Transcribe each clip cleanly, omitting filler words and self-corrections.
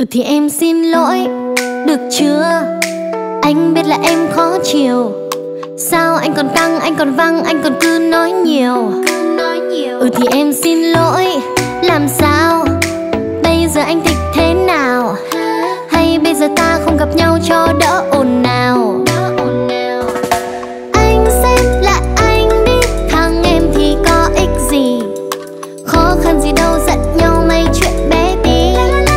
Thì em xin lỗi, được chưa? Anh biết là em khó chiều. Sao anh còn căng, anh còn văng, anh còn cứ nói nhiều. Thì em xin lỗi. Làm sao? Bây giờ anh thích thế nào? Hay bây giờ ta không gặp nhau cho đỡ ồn nào? Anh xem lại anh đi, thằng em thì có ích gì. Khó khăn gì đâu giận nhau mấy chuyện bé tí.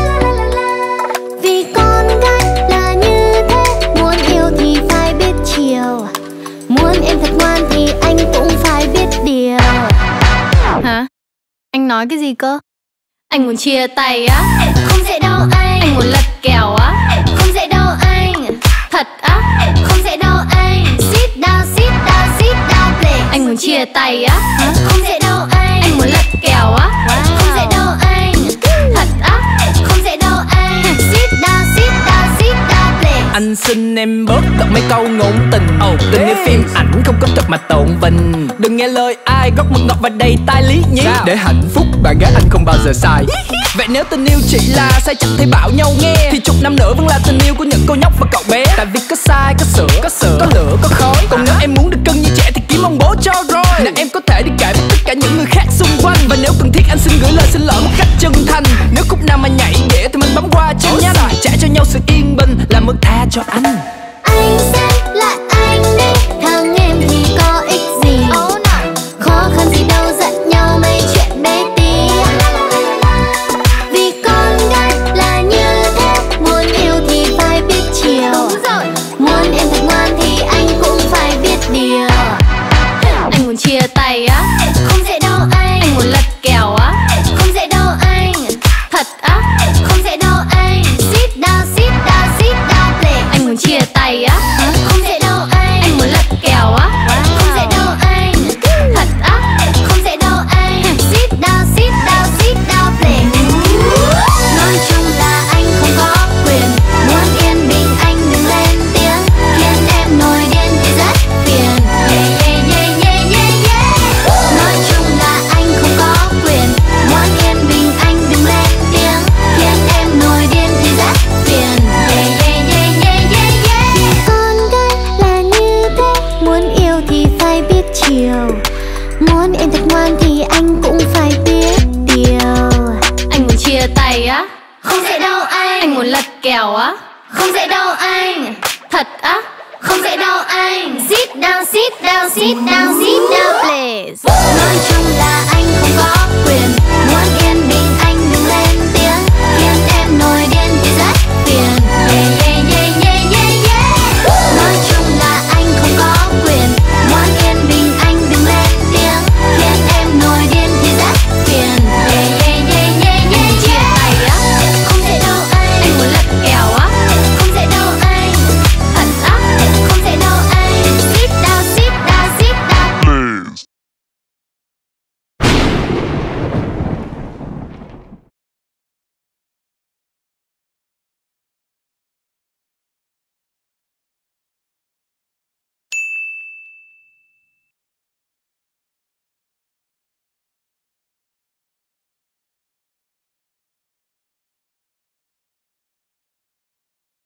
Vì con gái là như thế, muốn yêu thì phải biết chiều. Muốn em thật ngoan thì anh cũng phải biết điều. Hả? Anh nói cái gì cơ? Anh muốn chia tay á? Không dễ đâu anh. Anh muốn lật kèo á? Không dễ đâu anh. Thật á? Không dễ đâu anh. Sit down, sit down, sit down please. Anh muốn chia tay á? Không dễ đâu anh. Anh muốn lật kèo á? Không dễ đâu anh. Thật á? Không dễ đâu anh. Sit down, sit down, sit down please. Anh xin em bớt đọc mấy câu ngôn tình. Tình như phim ảnh không có thật mà tổn vinh. Đừng nghe lời ai gót mật ngọt và đầy tai lý nhí. Để hạnh phúc bạn gái anh không bao giờ sai. Vậy nếu tình yêu chỉ là sai chẳng thể bảo nhau nghe, thì chục năm nữa vẫn là tình yêu của những cô nhóc và cậu bé. Tại vì có sai, có sửa, có lửa, có khói. Còn nếu em muốn được cân như trẻ thì kiếm ông bố cho rồi. Là em có thể đi kể với tất cả những người khác xung quanh. Và nếu cần thiết anh xin gửi lời xin lỗi một cách chân thành. Nếu khúc nào mà nhảy ghẻ thì mình bấm qua chân nhanh. Trả cho nhau sự yên bình là mức tha cho anh. Anh xem lại anh đi, thằng em thì có ích gì. Khó khăn gì đâu giận nhau mấy chuyện bé tí. Vì con gái là như thế, muốn yêu thì phải biết chiều. Muốn em thật ngoan thì anh cũng phải biết điều. Anh muốn chia tay á? Không dễ đâu anh. Anh muốn lật kèo á? Không dễ đâu anh. Thật á? Không dễ đâu anh. Sit down, sit down, sit down please. Anh muốn chia tay á? Không dễ đâu anh. Anh muốn lật kèo á? Không dễ đâu anh. Thật á? Không dễ đâu anh. Sit down, sit down, sit down please. Nói chung là anh không có quyền. Muốn yên bình anh đừng lên tiếng, khiến em nổi điên thì rất phiền. Yeah, yeah, yeah, yeah, yeah, yeah. Nói chung là anh không có quyền. Muốn yên bình anh đừng lên tiếng, khiến em nổi điên thì rất phiền. Yeah, yeah, yeah, yeah, yeah, yeah. Con gái là như thế, muốn yêu thì phải biết chiều. Muốn em thật ngoan thì anh cũng phải biết điều. Anh muốn chia tay á? Không dễ đâu anh. Anh muốn lật kèo á? Không dễ đâu anh. Thật á? Không dễ đâu anh. Sit down, sit down, sit down, sit down please. Nói chung là